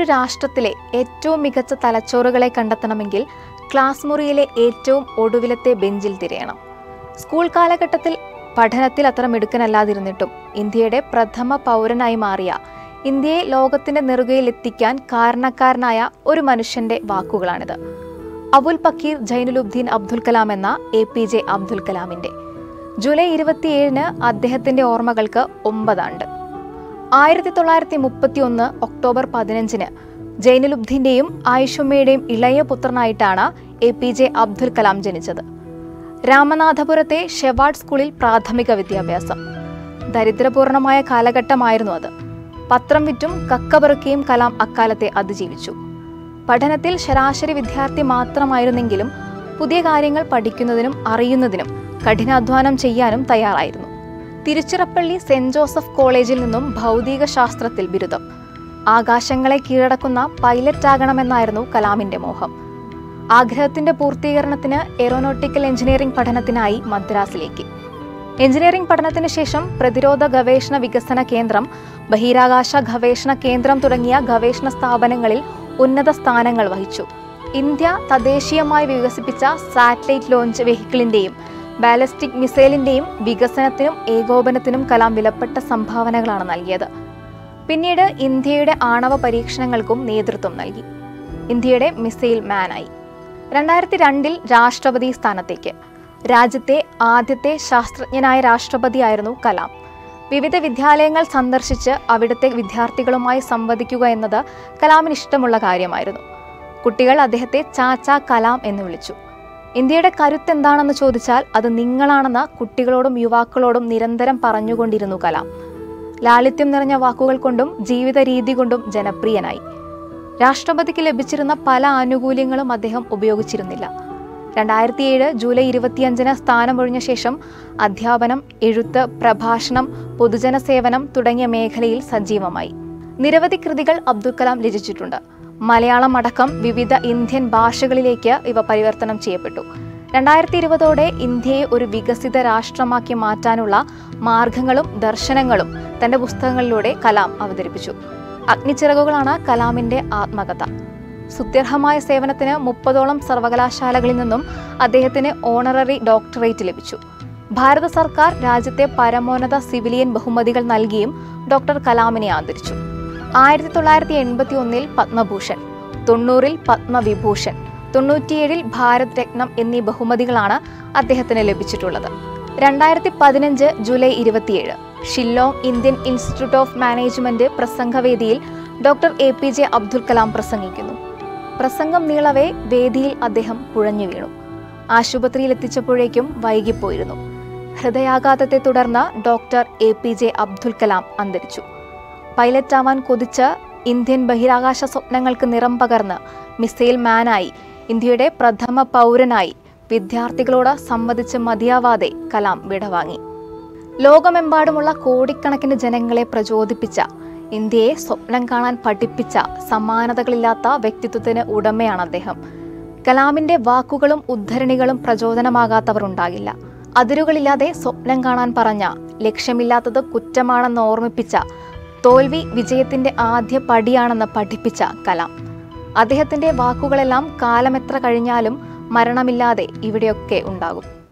രാഷ്ട്രത്തിലെ ഏറ്റവും മികച്ച തലച്ചോറുകളെ കണ്ടെത്തണമെങ്കിൽ ക്ലാസ് മുറിയിലെ ഏറ്റവും ഒടുവിലത്തെ ബെഞ്ചിൽ തിരയണം. സ്കൂൾ കാലഘട്ടത്തിൽ പഠനത്തിൽ അത്ര മിടുക്കനല്ലാതിരുന്നിട്ടും ഇന്ത്യയുടെ പ്രഥമ പൗരനായി മാറിയ, ഇന്ത്യയെ ലോകത്തിന്റെ നെറുകയിലെത്തിക്കാൻ കാരണക്കാരനായ ഒരു മനുഷ്യന്റെ വാക്കുകളാണിത്. അബുൽ പക്കീർ ജൈനുലുബ്ദീൻ അബ്ദുൽ കലാം എന്ന APJ അബ്ദുൽ കലാമിന്റെ. ജൂലൈ 27 അദ്ദേഹത്തിന്റെ ഓർമ്മകൾക്ക് 9 ആണ്ട്. 1931 ഒക്ടോബർ 15 ജൈനുലുബ്ദീന്റെയും ആയിഷുമ്മയുടെയും ഇളയ പുത്രനായിട്ടാണ് APJ അബ്ദുൽ കലാം ജനിച്ചത്. രാമനാഥപുരത്തെ ഷെവാർഡ് സ്കൂളിൽ പ്രാഥമിക വിദ്യാഭ്യാസം. ദരിദ്രപൂർണമായ കാലഘട്ടമായിരുന്നു അത്. പത്രം വിറ്റും കക്കപെറുക്കിയും കലാം അക്കാലത്തെ അതിജീവിച്ചു. പഠനത്തിൽ ശരാശരി വിദ്യാർത്ഥി മാത്രമായിരുന്നെങ്കിലും പുതിയ കാര്യങ്ങൾ പഠിക്കുന്നതിനും അറിയുന്നതിനും കഠിനാധ്വാനം ചെയ്യാനും തയ്യാറായിരുന്നു. തിരുച്ചിറപ്പള്ളി സെന്റ് ജോസഫ് കോളേജിൽ നിന്നും ഭൗതിക ശാസ്ത്രത്തിൽ ബിരുദം. ആകാശങ്ങളെ കീഴടക്കുന്ന പൈലറ്റ് ആകണമെന്നായിരുന്നു കലാമിന്റെ മോഹം. ആഗ്രഹത്തിന്റെ പൂർത്തീകരണത്തിന് എയറോനോട്ടിക്കൽ എഞ്ചിനീയറിംഗ് പഠനത്തിനായി മദ്രാസിലേക്ക്. എഞ്ചിനീയറിംഗ് പഠനത്തിന് ശേഷം പ്രതിരോധ ഗവേഷണ വികസന കേന്ദ്രം, ബഹിരാകാശ ഗവേഷണ കേന്ദ്രം തുടങ്ങിയ ഗവേഷണ സ്ഥാപനങ്ങളിൽ ഉന്നത സ്ഥാനങ്ങൾ വഹിച്ചു. ഇന്ത്യ തദ്ദേശീയമായി വികസിപ്പിച്ച സാറ്റലൈറ്റ് ലോഞ്ച് വെഹിക്കിളിന്റെയും ബാലിസ്റ്റിക് മിസൈലിന്റെയും വികസനത്തിനും ഏകോപനത്തിനും കലാം വിലപ്പെട്ട സംഭാവനകളാണ് നൽകിയത്. പിന്നീട് ഇന്ത്യയുടെ ആണവ പരീക്ഷണങ്ങൾക്കും നേതൃത്വം നൽകി. ഇന്ത്യയുടെ മിസൈൽ മാനായി. 2002 രാഷ്ട്രപതി സ്ഥാനത്തേക്ക്. രാജ്യത്തെ ആദ്യത്തെ ശാസ്ത്രജ്ഞനായ രാഷ്ട്രപതിയായിരുന്നു കലാം. വിവിധ വിദ്യാലയങ്ങൾ സന്ദർശിച്ച് അവിടുത്തെ വിദ്യാർത്ഥികളുമായി സംവദിക്കുക എന്നത് കലാമിന് ഇഷ്ടമുള്ള കാര്യമായിരുന്നു. കുട്ടികൾ അദ്ദേഹത്തെ ചാച്ചാ കലാം എന്ന് വിളിച്ചു. ഇന്ത്യയുടെ കരുത്തെന്താണെന്ന് ചോദിച്ചാൽ അത് നിങ്ങളാണെന്ന് കുട്ടികളോടും യുവാക്കളോടും നിരന്തരം പറഞ്ഞുകൊണ്ടിരുന്നു കലാം. ലാളിത്യം നിറഞ്ഞ വാക്കുകൾ കൊണ്ടും ജീവിത രീതി കൊണ്ടും ജനപ്രിയനായി. രാഷ്ട്രപതിക്ക് ലഭിച്ചിരുന്ന പല ആനുകൂല്യങ്ങളും അദ്ദേഹം ഉപയോഗിച്ചിരുന്നില്ല. 2007 ജൂലൈ 25 സ്ഥാനമൊഴിഞ്ഞ ശേഷം അധ്യാപനം, എഴുത്ത്, പ്രഭാഷണം, പൊതുജന സേവനം തുടങ്ങിയ മേഖലയിൽ സജീവമായി. നിരവധി കൃതികൾ അബ്ദുൽ കലാം രചിച്ചിട്ടുണ്ട്. മലയാളം അടക്കം വിവിധ ഇന്ത്യൻ ഭാഷകളിലേക്ക് ഇവ പരിവർത്തനം ചെയ്യപ്പെട്ടു. 2020 ഇന്ത്യയെ ഒരു വികസിത രാഷ്ട്രമാക്കി മാറ്റാനുള്ള മാർഗങ്ങളും ദർശനങ്ങളും തന്റെ പുസ്തകങ്ങളിലൂടെ കലാം അവതരിപ്പിച്ചു. അഗ്നിച്ചിറകുകളാണ് കലാമിന്റെ ആത്മകഥ. സ്തുത്യർഹമായ സേവനത്തിന് 30ഓളം സർവകലാശാലകളിൽ നിന്നും അദ്ദേഹത്തിന് ഓണററി ഡോക്ടറേറ്റ് ലഭിച്ചു. ഭാരത സർക്കാർ രാജ്യത്തെ പരമോന്നത സിവിലിയൻ ബഹുമതികൾ നൽകിയും ഡോക്ടർ കലാമിനെ ആദരിച്ചു. 1981 പത്മഭൂഷൺ, 90 പത്മവിഭൂഷൺ, 97 ഭാരത് രത്നം എന്നീ ബഹുമതികളാണ് അദ്ദേഹത്തിന് ലഭിച്ചിട്ടുള്ളത്. 2015 July 27 Shillong Indian institute of management പ്രസംഗവേദിയിൽ ഡോക്ടർ APJ അബ്ദുൽ കലാം പ്രസംഗിക്കുന്നു. പ്രസംഗം നീളവേ വേദിയിൽ അദ്ദേഹം കുഴഞ്ഞു വീണു. ആശുപത്രിയിൽ എത്തിച്ചപ്പോഴേക്കും വൈകിപ്പോയിരുന്നു. ഹൃദയാഘാതത്തെ തുടർന്ന് ഡോക്ടർ APJ അബ്ദുൽ കലാം അന്തരിച്ചു. പൈലറ്റാവാൻ കൊതിച്ച് ഇന്ത്യൻ ബഹിരാകാശ സ്വപ്നങ്ങൾക്ക് നിറം പകർന്ന് മിസൈൽ മാനായി, ഇന്ത്യയുടെ പ്രഥമ പൗരനായി വിദ്യാർത്ഥികളോട് സംവദിച്ച് മതിയാവാതെ കലാം വിടവാങ്ങി. ലോകമെമ്പാടുമുള്ള കോടിക്കണക്കിന് ജനങ്ങളെ പ്രചോദിപ്പിച്ച, ഇന്ത്യയെ സ്വപ്നം കാണാൻ പഠിപ്പിച്ച സമാനതകളില്ലാത്ത വ്യക്തിത്വത്തിന് ഉടമയാണ് അദ്ദേഹം. കലാമിന്റെ വാക്കുകളും ഉദ്ധരണികളും പ്രചോദനമാകാത്തവർ ഉണ്ടാകില്ല. അതിരുകളില്ലാതെ സ്വപ്നം കാണാൻ പറഞ്ഞ, ലക്ഷ്യമില്ലാത്തത് കുറ്റമാണെന്ന് ഓർമ്മിപ്പിച്ച, തോൽവി വിജയത്തിന്റെ ആദ്യ പടിയാണെന്ന് പഠിപ്പിച്ച കലാം. അദ്ദേഹത്തിന്റെ വാക്കുകളെല്ലാം കാലമെത്ര കഴിഞ്ഞാലും മരണമില്ലാതെ ഇവിടെയൊക്കെ ഉണ്ടാകും.